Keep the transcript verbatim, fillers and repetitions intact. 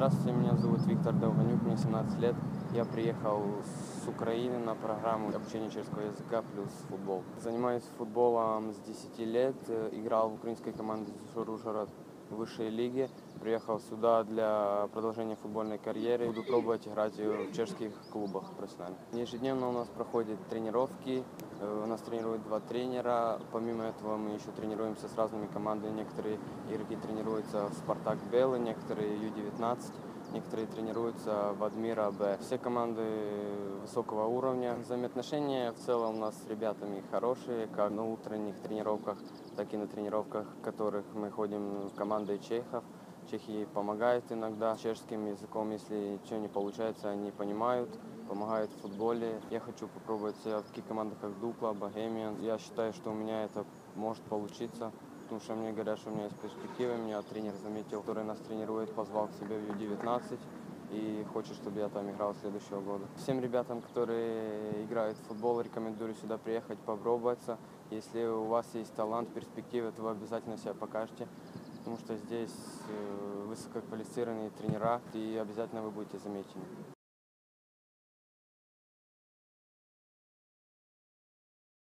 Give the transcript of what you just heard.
Здравствуйте, меня зовут Виктор Долгонюк, мне семнадцать лет. Я приехал с Украины на программу обучения чешского языка плюс футбол. Занимаюсь футболом с десяти лет, э, играл в украинской команде ЗСУ Ужгород в высшей лиге. Приехал сюда для продолжения футбольной карьеры. Буду пробовать играть в чешских клубах профессионально. Ежедневно у нас проходят тренировки. э, У нас тренируют два тренера. Помимо этого мы еще тренируемся с разными командами. Некоторые игроки тренируются в «Спартак Белый», некоторые ю девятнадцать. Некоторые тренируются в «Адмира Б». Все команды высокого уровня. Взаимоотношения в целом у нас с ребятами хорошие, как на утренних тренировках, так и на тренировках, в которых мы ходим в командой чехов. Чехи помогают иногда чешским языком, если ничего не получается, они понимают, помогают в футболе. Я хочу попробовать себя в таких командах, как Дукла, Богемиан. Я считаю, что у меня это может получиться, потому что мне говорят, что у меня есть перспективы. Меня тренер заметил, который нас тренирует, позвал к себе в ю девятнадцать и хочет, чтобы я там играл следующего года. Всем ребятам, которые играют в футбол, рекомендую сюда приехать, попробоваться. Если у вас есть талант, перспективы, то вы обязательно себя покажете, потому что здесь э, высококвалифицированные тренера, и обязательно вы будете замечены.